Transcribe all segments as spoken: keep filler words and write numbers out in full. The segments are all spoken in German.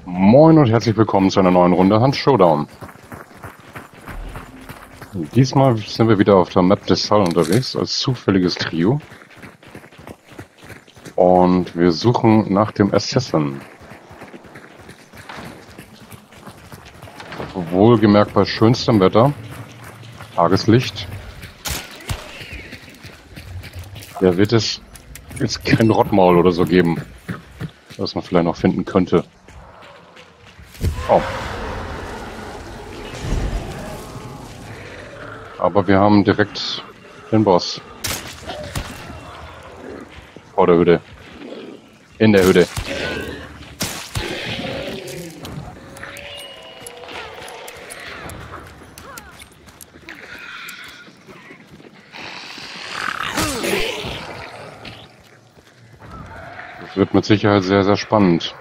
Moin und herzlich willkommen zu einer neuen Runde Hunt Showdown. Diesmal sind wir wieder auf der Map des Sal unterwegs als zufälliges Trio. Und wir suchen nach dem Assassin. Wohlgemerkt bei schönstem Wetter. Tageslicht. Da wird es jetzt kein Rottmaul oder so geben, was man vielleicht noch finden könnte. Oh. Aber wir haben direkt den Boss. Vor der Hütte. In der Hütte. Das wird mit Sicherheit sehr, sehr spannend.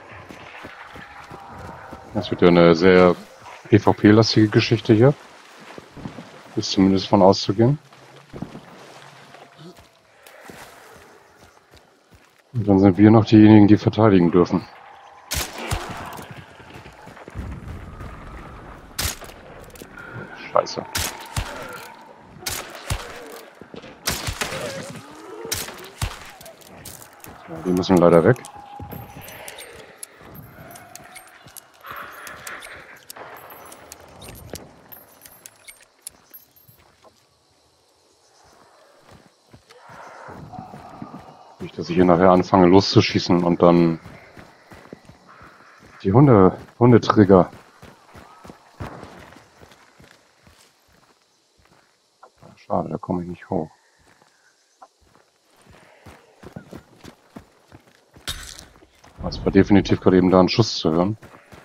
Das wird ja eine sehr PvP-lastige Geschichte hier. Ist zumindest von auszugehen. Und dann sind wir noch diejenigen, die verteidigen dürfen. Scheiße. Ja, die müssen leider weg. Nicht, dass ich hier nachher anfange loszuschießen und dann die Hunde, Hundetrigger. Schade, da komme ich nicht hoch. Es war definitiv gerade eben da ein Schuss zu hören.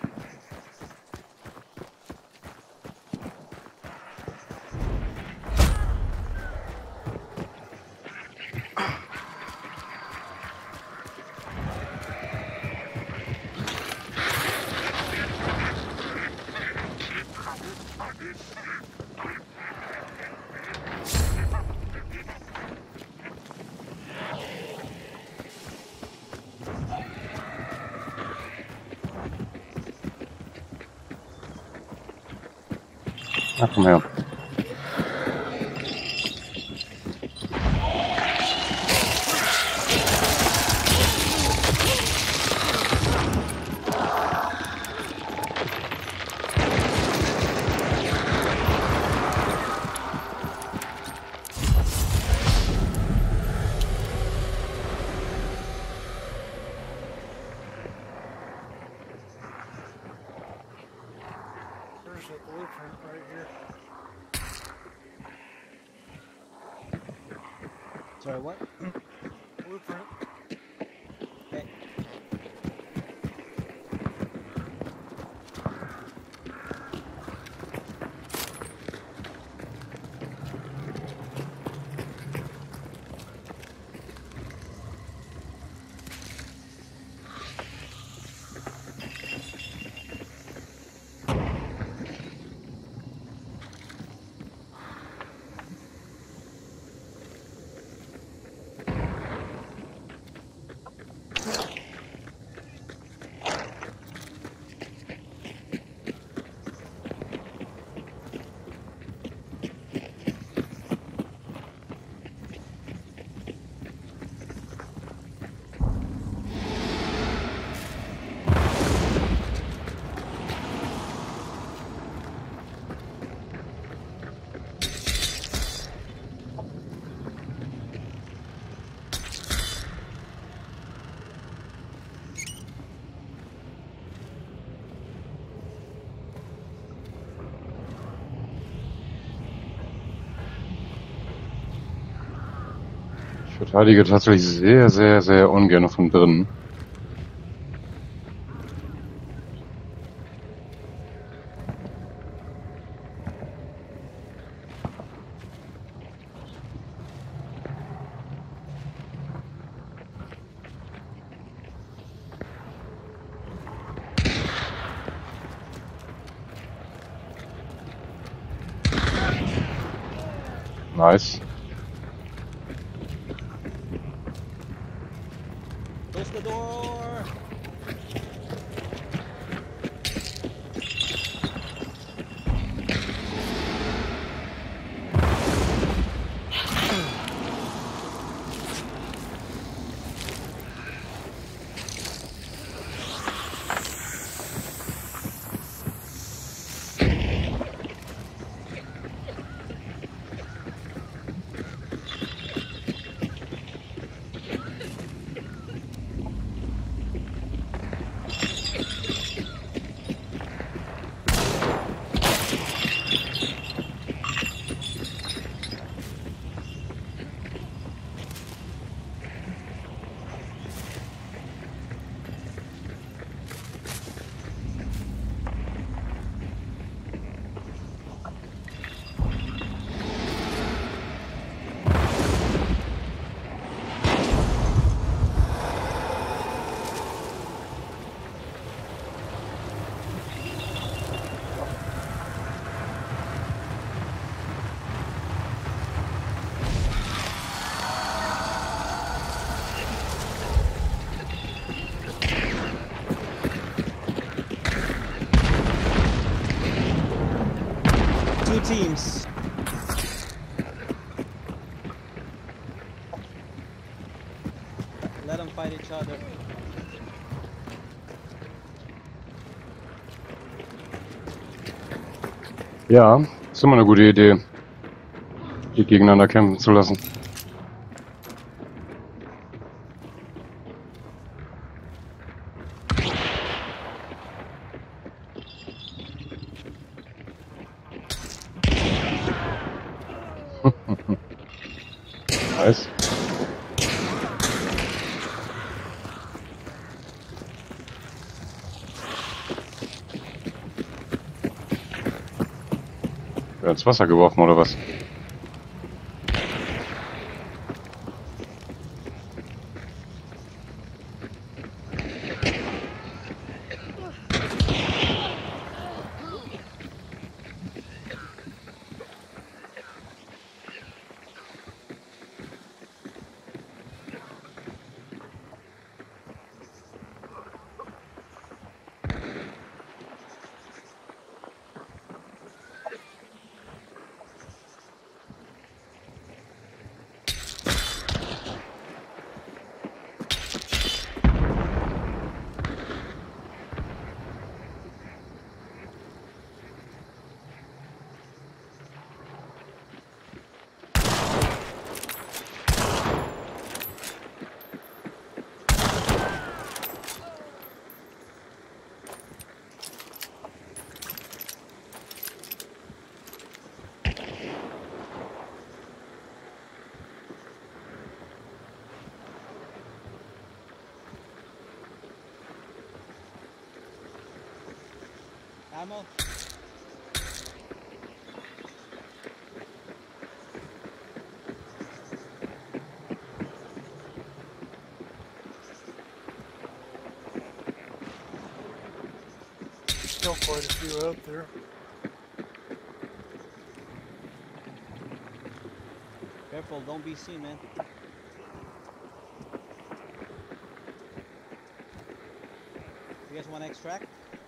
Na, komm her. There's a blueprint right here. Sorry, what? Blueprint. Hey. Ich verteidige tatsächlich sehr, sehr, sehr ungern von drinnen. Nice. Close the door. two teams. Let them fight each other. Ja, ist immer eine gute Idee, die gegeneinander kämpfen zu lassen. Nice. Ja, ins Wasser geworfen oder was? Ammo. Still quite a few out there. Careful, don't be seen, man. You guys want to extract?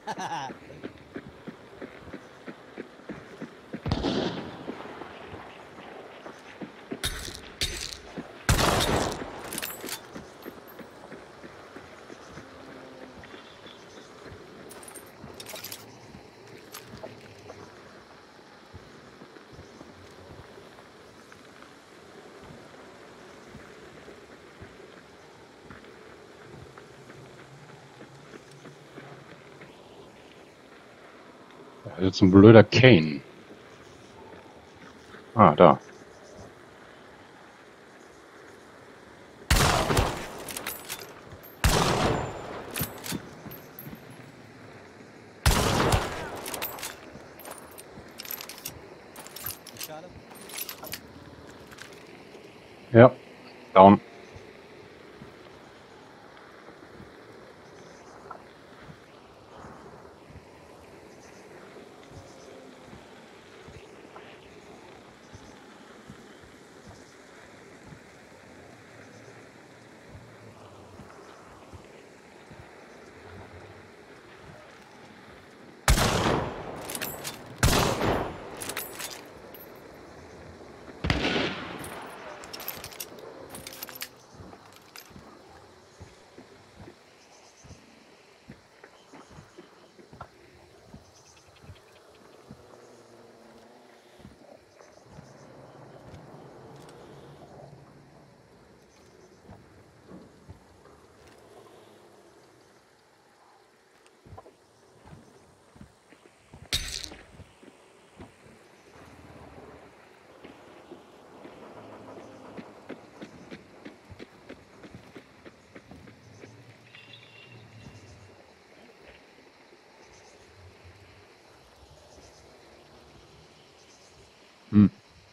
Jetzt ein blöder Kane. Ah, da. Shot him. Ja, down. Hm.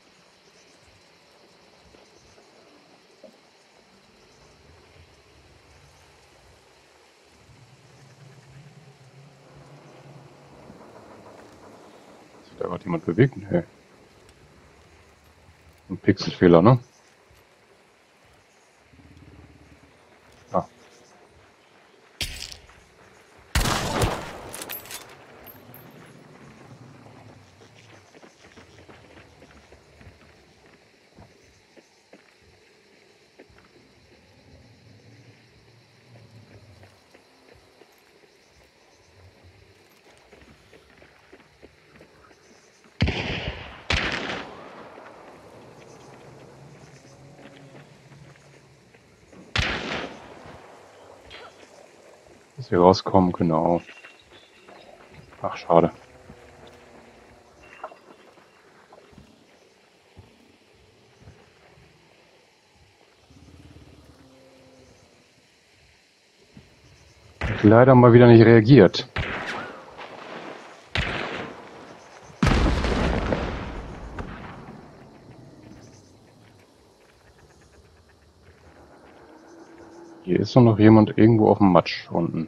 Ist da gerade jemand bewegt? Nee. Ein Pixelfehler, ne? Ah. sie rauskommen, genau. Ach, schade. Hat leider mal wieder nicht reagiert. Hier ist doch noch jemand irgendwo auf dem Matsch unten.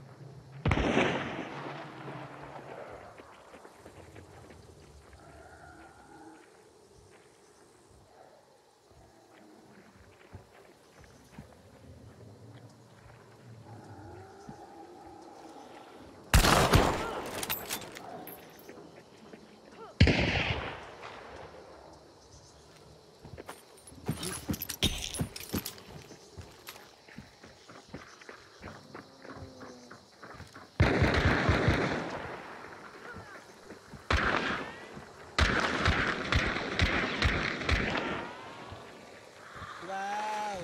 Wow.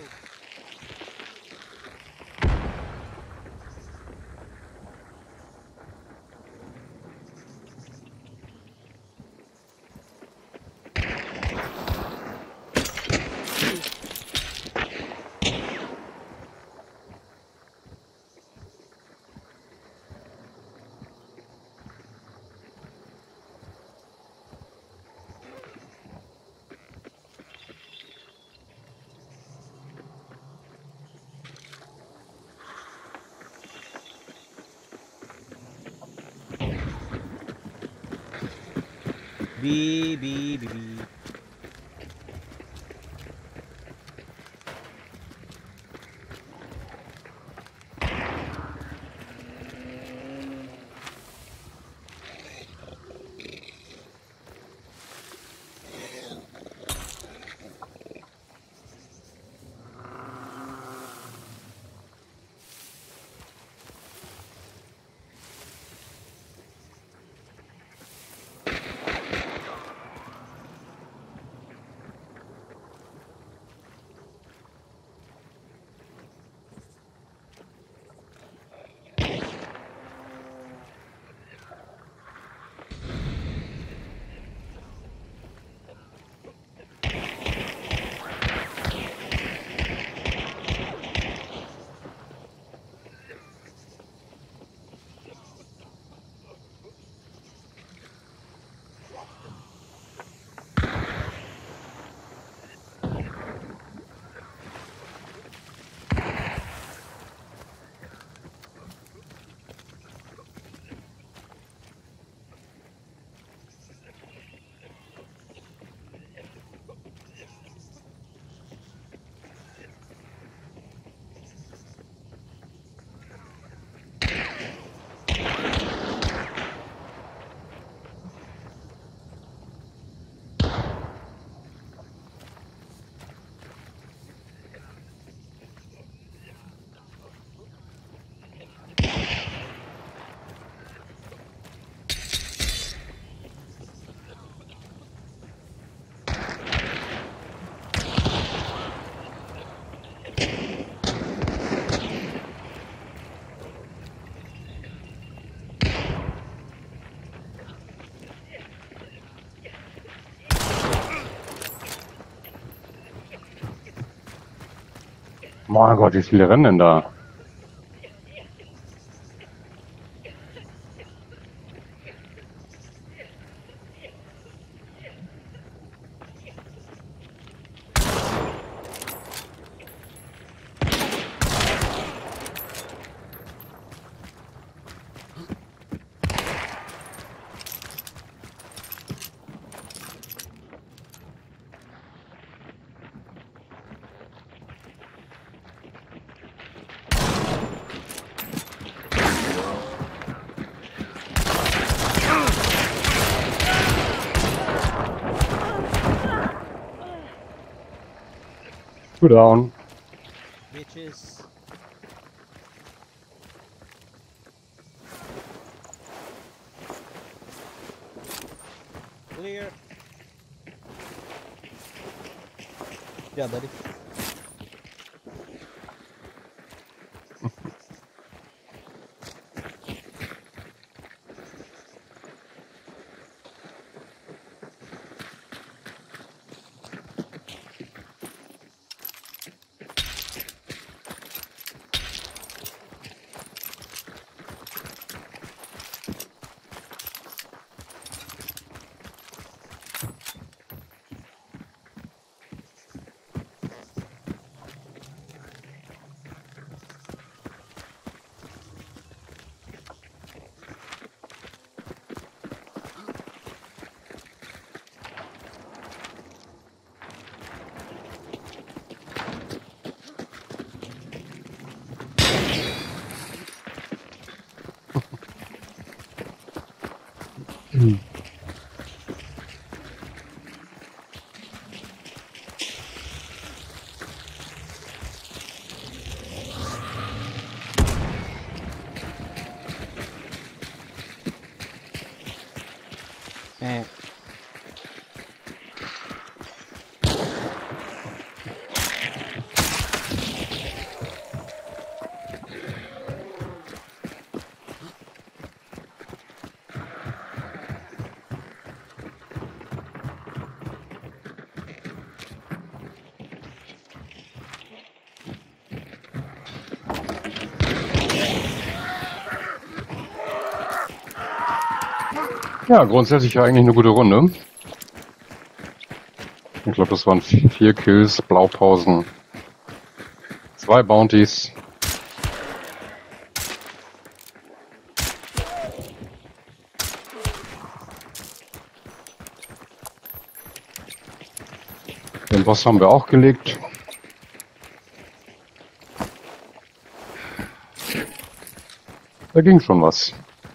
B, B, B, B. Mein Gott, wie viele rennen denn da? Two down. Bitches. Clear. Yeah, buddy. Hm. Äh. Ja, grundsätzlich ja eigentlich eine gute Runde. Ich glaube, das waren vier Kills, Blaupausen, zwei Bounties. Den Boss haben wir auch gelegt. Da ging schon was.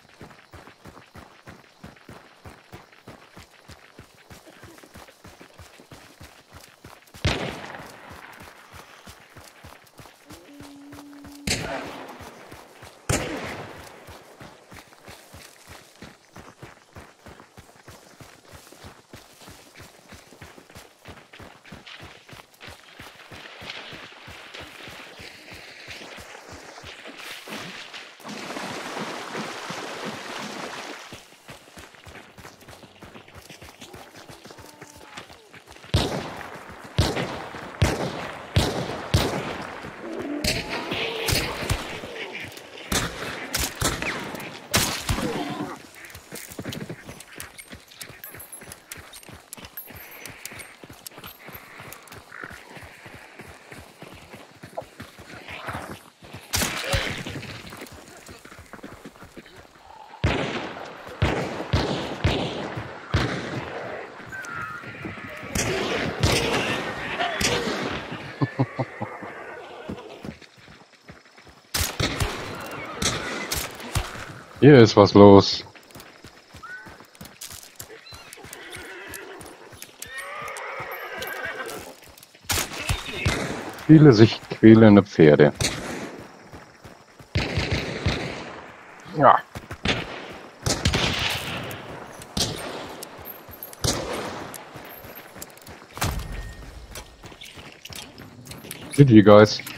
Hier ist was los. Viele sich quälende Pferde. Ja. G G, guys.